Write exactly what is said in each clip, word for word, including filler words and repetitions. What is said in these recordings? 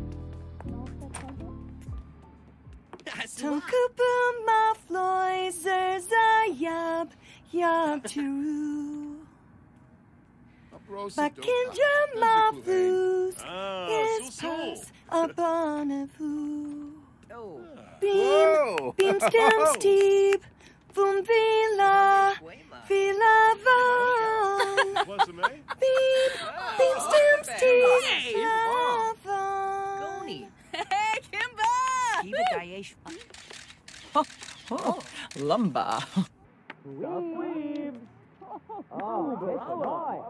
Tunkupa Mafloiser Zayab Yab Chiru. Bakindra Maflus is pass Abonavu. Beam, beam stem steep, boom vila, vila von. Beam, beam stem steep, vila von. Hey, Kimba! Kiba Daesh. Oh, oh, lumba. Oh,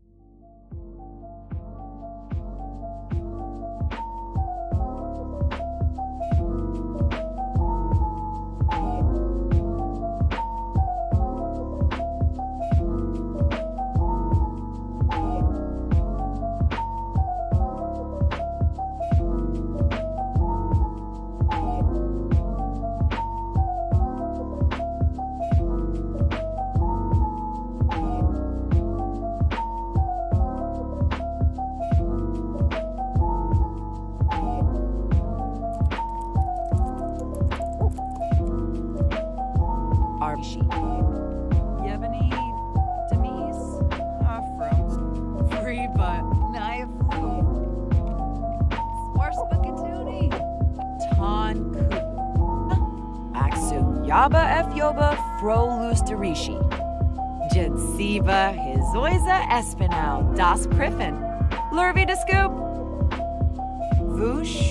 Yevany, Demise, Afro, Free Butt, Nayaflu, Swarspakatuni, Ton Kubu, Aksu, Yaba F Yoba, Fro Lusterishi, Jedsiva, Hizoiza Espinal, Das Griffin, Lurvy de Scoop, Voosh,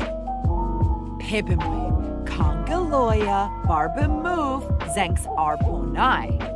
Pibimwe, Kongaloya, Barba Move, Zenks Arbonai.